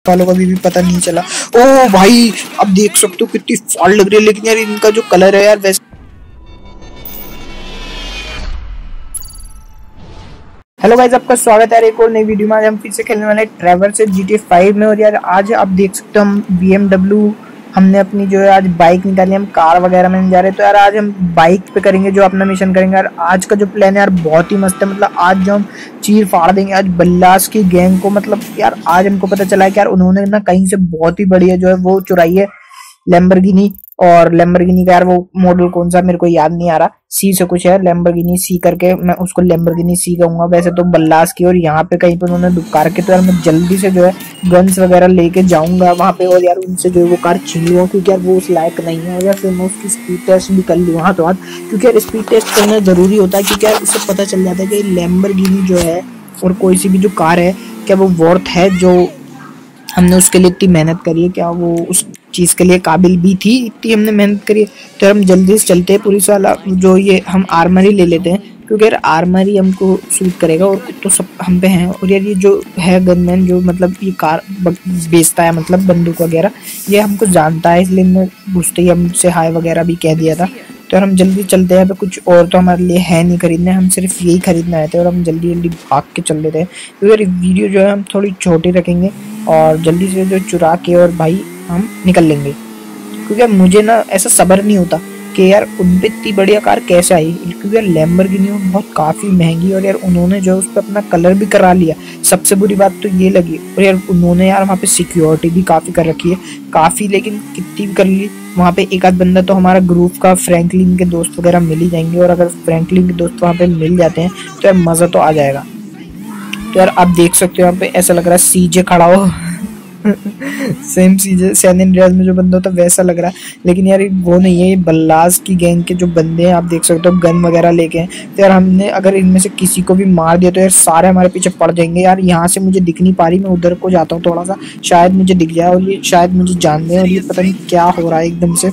वालों का भी पता नहीं चला। ओ भाई अब देख सकते हो कितनी फाड़ लग रही है, लेकिन यार इनका जो कलर है यार वैसे। हेलो गाइस, आपका स्वागत है यार एक और नई वीडियो में। आज हम फिर से खेलने वाले ट्रैवर्स से GTA 5 में। और यार आज आप देख सकते हो हम BMW हमने अपनी जो है आज बाइक निकाली, हम कार वगैरह में नहीं जा रहे। तो यार आज हम बाइक पे करेंगे जो अपना मिशन करेंगे। यार आज का जो प्लान है यार बहुत ही मस्त है। मतलब आज जो हम चीर फाड़ देंगे आज बल्लास की गैंग को। मतलब यार आज हमको पता चला है कि यार उन्होंने ना कहीं से बहुत ही बढ़िया जो है वो चुराई है लैम्बोर्गिनी। और लैम्बोर्गिनी का यार वो मॉडल कौन सा मेरे को याद नहीं आ रहा, सी से कुछ है, लैम्बोर्गिनी सी करके, मैं उसको लैम्बोर्गिनी सी कहूंगा वैसे तो बल्लास की। और यहाँ पे कहीं पे उन्होंने दुबका के, तो यार मैं जल्दी से जो है गन्स वगैरह लेके जाऊंगा वहां पे और यार उनसे जो है वो कार छीन लूंगा, क्योंकि यार वो उस लायक नहीं है। और यार फिर मैं उसकी स्पीड टेस्ट भी कर लूँ हाथों हाथ, क्योंकि यार स्पीड टेस्ट करना जरूरी होता है, क्योंकि यार इससे पता चल जाता है कि लैम्बोर्गिनी जो है और कोई सी भी जो कार है क्या वो वर्थ है, जो हमने उसके लिए इतनी मेहनत करी है, क्या वो उस चीज़ के लिए काबिल भी थी, इतनी हमने मेहनत करी है। तो हम जल्दी से चलते हैं। पुलिस वाला जो ये हम आर्मर ही ले लेते हैं, क्योंकि यार आर्मर ही हमको सूट करेगा और तो सब हम पे हैं। और यार ये जो है गनमैन जो मतलब ये कार बेचता है, मतलब बंदूक वगैरह, ये हमको जानता है, इसलिए मैं घुसते ही हमसे हाय वगैरह भी कह दिया था। तो यार हम जल्दी चलते हैं। तो कुछ और तो हमारे लिए है नहीं खरीदने, हम सिर्फ यही खरीदने आए थे और हम जल्दी जल्दी भाग के चल देते हैं, क्योंकि यार वीडियो जो है हम थोड़ी छोटी रखेंगे और जल्दी से जो चुरा के और भाई हम निकल लेंगे। क्योंकि यार मुझे ना ऐसा सब्र नहीं होता कि यार उन पे इतनी बढ़िया कार कैसे आई, क्योंकि यार लैम्बोर्गिनी बहुत काफ़ी महंगी और यार उन्होंने जो उस पर अपना कलर भी करा लिया। सबसे बुरी बात तो ये लगी। और यार उन्होंने यार वहाँ पे सिक्योरिटी भी काफ़ी कर रखी है, काफ़ी, लेकिन कितनी भी कर ली वहाँ पे एक आध बंदा तो हमारा ग्रुप का फ्रैंकलिन के दोस्त वगैरह मिल ही जाएंगे। और अगर फ्रैंकलिन के दोस्त वहाँ पे मिल जाते हैं तो यार मज़ा तो आ जाएगा। तो यार आप देख सकते हो यहाँ पे ऐसा लग रहा है सीजे खड़ा हो सेम सीजे सैन एंड्रियास में जो बंदा होता है वैसा लग रहा है, लेकिन यार वो नहीं है, ये बल्लास की गैंग के जो बंदे हैं। आप देख सकते हो गन वगैरह लेके हैं। तो यार हमने अगर इनमें से किसी को भी मार दिया तो यार सारे हमारे पीछे पड़ जाएंगे। यार यहाँ से मुझे दिख नहीं पा रही, मैं उधर को जाता हूँ थोड़ा सा, शायद मुझे दिख जाए। और ये शायद मुझे जान दे, और ये पता नहीं क्या हो रहा है एकदम से,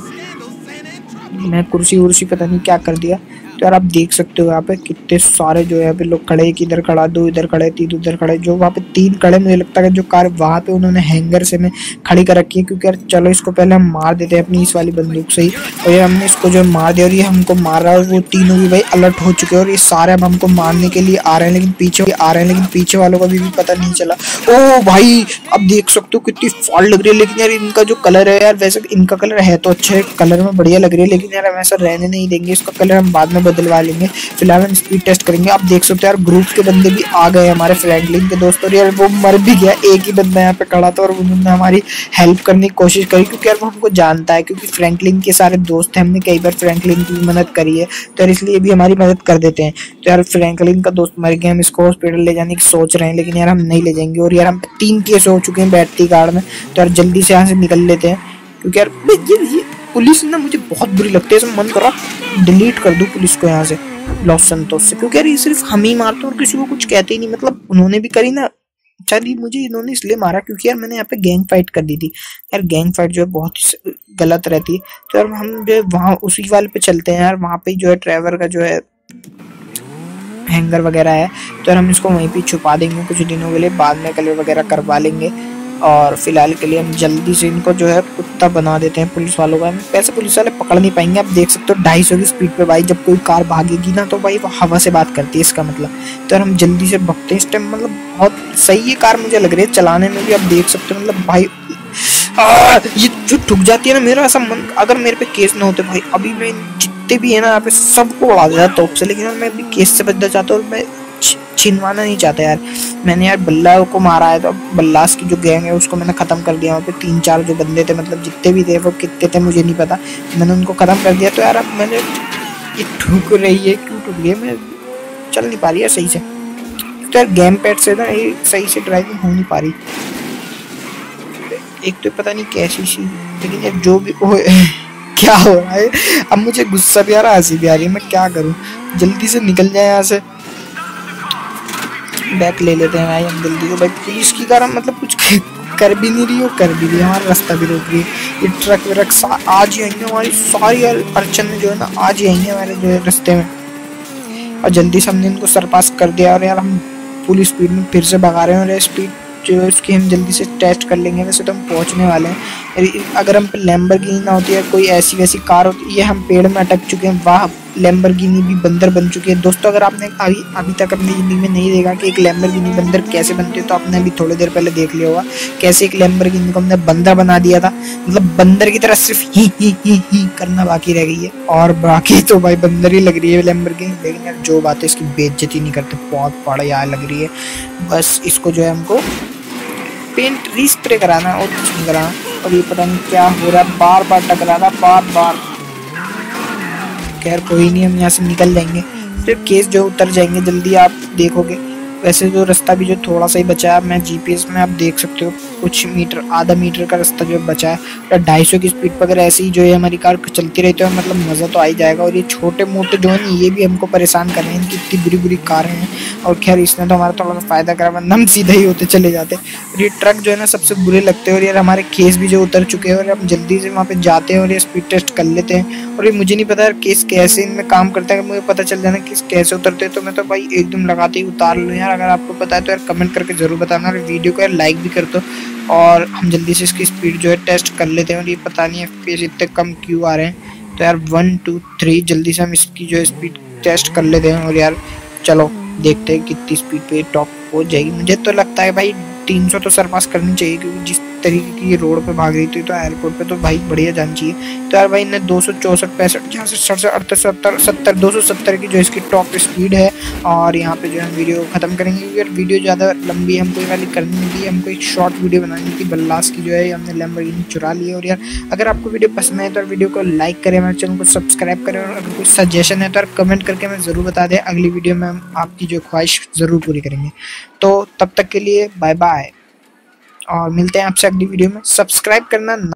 मैं कुर्सी उर्सी पता नहीं क्या कर दिया। तो यार आप देख सकते हो यहाँ पे कितने सारे जो है यहाँ पे लोग खड़े, एक इधर खड़ा, दो इधर खड़े, तीन उधर खड़े, जो वहाँ पे तीन खड़े। मुझे लगता है जो कार वहाँ पे उन्होंने हैंगर से में खड़ी कर रखी है, क्योंकि यार चलो इसको पहले हम मार देते हैं अपनी इस वाली बंदूक से ही। और ये हमने इसको जो मार दिया और ये हमको मार रहा है, और वो तीनों भी भाई अलर्ट हो चुके हैं और ये सारे अब हमको मारने के लिए आ रहे हैं, लेकिन पीछे वालों का भी पता नहीं चला। ओ भाई अब देख सकते हो कितनी फाड़ लग रही है, लेकिन यार इनका जो कलर है यार, वैसे इनका कलर है तो अच्छा है, कलर में बढ़िया लग रही है, लेकिन यार हम ऐसा रहने नहीं देंगे, इसका कलर हम बाद में बदलवा लेंगे। फिलहाल हम स्पीड टेस्ट करेंगे। आप देख सकते हो यार ग्रुप के बंदे भी आ गए हमारे फ्रैंकलिन के दोस्त, और यार वो मर भी गया, एक ही बंदा यहाँ पे खड़ा था और उन्होंने हमारी हेल्प करने की कोशिश करी, क्योंकि यार वो हमको जानता है, क्योंकि फ्रैंकलिन के सारे दोस्त हैं, हमने कई बार फ्रैंकलिन की मदद करी है, तो यार इसलिए भी हमारी मदद कर देते हैं। तो यार फ्रैंकलिन का दोस्त मर गया, हम इसको हॉस्पिटल ले जाने की सोच रहे हैं, लेकिन यार हम नहीं ले जाएंगे। और यार हम 3 केस हो चुके हैं बैटरी गार्ड में, तो यार जल्दी से यहाँ से निकल लेते हैं, क्योंकि यार ये पुलिस ना मुझे बहुत बुरी लगती है। मन कर रहा डिलीट कर दूं पुलिस को यहाँ से, लॉस संतोष से, क्योंकि यार ये सिर्फ हम ही मारते हैं और किसी को कुछ कहते ही नहीं। मतलब उन्होंने भी करी ना, चलिए मुझे इन्होंने इसलिए मारा क्योंकि यार मैंने यहाँ पे गैंग फाइट कर दी थी। यार गैंग फाइट जो है बहुत ही गलत रहती है। तो यार हम जो है वहाँ उसी वाले पे चलते हैं यार, वहाँ पे जो है ट्रैवर का जो है हैंगर वगैरह है, तो यार हम इसको वहीं पे छुपा देंगे कुछ दिनों के लिए, बाद में कलर वगैरह करवा लेंगे। और फिलहाल के लिए हम जल्दी से इनको जो है कुत्ता बना देते हैं पुलिस वालों का। वैसे पुलिस वाले पकड़ नहीं पाएंगे। आप देख सकते हो 250 की स्पीड पे भाई जब कोई कार भागेगी ना तो भाई वो हवा से बात करती है, इसका मतलब। तो यार हम जल्दी से भगते हैं इस टाइम, मतलब बहुत सही है कार, मुझे लग रही है चलाने में भी। आप देख सकते हो मतलब भाई ये जो ठुक जाती है ना, मेरा ऐसा मन, अगर मेरे पे केस ना होते भाई अभी मैं जितने भी है ना यहाँ पे सबको उड़ा देता तोप से, लेकिन मैं अभी केस से बचना चाहता हूँ और मैं छिनवाना नहीं चाहता यार। मैंने यार बल्ला को मारा है, तो बल्लास की जो गैंग है उसको मैंने खत्म कर दिया। वहाँ पे 3-4 जो बंदे थे, मतलब जितने भी थे, वो कितने थे मुझे नहीं पता, मैंने उनको खत्म कर दिया। तो यार अब मैंने ये ठुक रही है, क्यों ठुक रही है, मैं चल नहीं पा रही है सही से। तो यार गेम पैड से ना ये सही से ड्राइविंग हो नहीं पा रही, एक तो पता नहीं कैसी सी, लेकिन यार जो भी क्या हो रहा है, अब मुझे गुस्सा भी आ रहा है, हंसी भी आ रही है, मैं क्या करूँ। जल्दी से निकल जाए यहाँ से, बैक ले लेते हैं भाई हम जल्दी से। भाई पुलिस की कार मतलब कुछ कर भी नहीं रही हो, कर भी रही है, हमारा रास्ता भी रोक रही है। ये ट्रक व्रक आज ही आएंगे, हमारी सारी अड़चन जो है ना आज ही आएंगे हमारे जो है रास्ते में। और जल्दी से हमने इनको सरपास कर दिया और यार हम फुल स्पीड में फिर से भगा रहे हैं और स्पीड जो है उसकी हम जल्दी से टेस्ट कर लेंगे। वैसे तो हम पहुंचने वाले हैं। अगर हम पे लैम्बोर्गिनी ना होती है, कोई ऐसी वैसी कार होती, ये हम पेड़ में अटक चुके हैं। वाह, लैम्बोर्गिनी भी बंदर बन चुकी है। दोस्तों अगर आपने अभी तक अपनी ज़िंदगी में नहीं देखा कि एक लैम्बोर्गिनी बंदर कैसे बनती है, तो आपने अभी थोड़ी देर पहले देख लिया होगा कैसे एक लैम्बोर्गिनी को हमने बंदर बना दिया था। मतलब बंदर की तरह सिर्फ ही करना बाकी रह गई है, और बाकी तो भाई बंदर ही लग रही है लैम्बोर्गिनी। लेकिन यार जो बात है, इसकी बेइज्जती नहीं करते, बहुत बढ़िया लग रही है। बस इसको जो है हमको पेंट रीस्प्रे कराना और कुछ नहीं कराना। और ये पता नहीं क्या हो रहा है, बार बार टकरा रहा, बार बार। खैर कोई नहीं, हम यहाँ से निकल जाएंगे, फिर केस जो उतर जाएंगे जल्दी, आप देखोगे। वैसे तो रास्ता भी जो थोड़ा सा ही बचा है, मैं जीपीएस में आप देख सकते हो कुछ मीटर, आधा मीटर का रास्ता जो बचा है। 250 की स्पीड पर अगर ऐसे ही जो है हमारी कार चलती रही तो मतलब मज़ा तो आ ही जाएगा। और ये छोटे मोटे जो है ना, ये भी हमको परेशान कर रहे हैं, इनकी इतनी बुरी बुरी कारें हैं। और खैर इसने तो हमारा थोड़ा सा फ़ायदा करा, वरना हम सीधे ही होते चले जाते। और ये ट्रक जो है ना सबसे बुरे लगते हैं। और यार हमारे केस भी जो उतर चुके हैं, और हम जल्दी से वहाँ पे जाते हैं और ये स्पीड टेस्ट कर लेते हैं। और ये मुझे नहीं पता यार केस कैसे इनमें काम करता है, मुझे पता चल जाना केस कैसे उतरते हैं तो मैं तो भाई एकदम लगाते ही उतार लूँ यार। अगर आपको पता है तो यार कमेंट करके ज़रूर बताना, और वीडियो को यार लाइक भी कर दो। और हम जल्दी से इसकी स्पीड जो है टेस्ट कर लेते हैं। और ये पता नहीं FPS इतने कम क्यों आ रहे हैं। तो यार 1 2 3 जल्दी से हम इसकी जो है स्पीड टेस्ट कर लेते हैं। और यार चलो देखते हैं कितनी स्पीड पे टॉप पहुंच जाएगी। मुझे तो लगता है भाई 300 तो सरपास करनी चाहिए, क्योंकि जिस तरीके की ये रोड पे भाग रही थी तो एयरपोर्ट पे तो भाई बढ़िया जानी चाहिए। तो यार भाई ने 264 65 66 68 70 70 270 की जो इसकी टॉप स्पीड है। और यहाँ पे जो है वीडियो खत्म करेंगे, क्योंकि यार वीडियो ज़्यादा लंबी हमको ये वाली करनी नहीं थी, हमको एक शॉर्ट वीडियो बनानी थी। बल्लास की जो है हमने लैम्बोर्गिनी चुरा ली है। और यार अगर आपको वीडियो पसंद है तो वीडियो को लाइक करें, हमारे चैनल को सब्सक्राइब करें। और अगर कोई सजेशन है तो यार कमेंट करके हमें ज़रूर बता दें, अगली वीडियो में हम आपकी जो ख्वाहिश ज़रूर पूरी करेंगे। तो तब तक के लिए बाय बाय, और मिलते हैं आपसे अगली वीडियो में। सब्सक्राइब करना